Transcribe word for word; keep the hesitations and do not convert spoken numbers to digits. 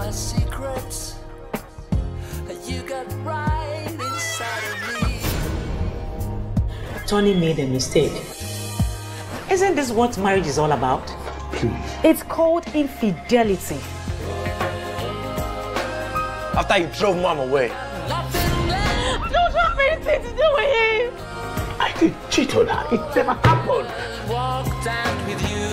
my secrets. You got right inside of me. Tony made a mistake. Isn't this what marriage is all about? Please. It's called infidelity. After you drove mom away. I don't have anything to do with him. I did cheat on her. It never happened. Walk down with you.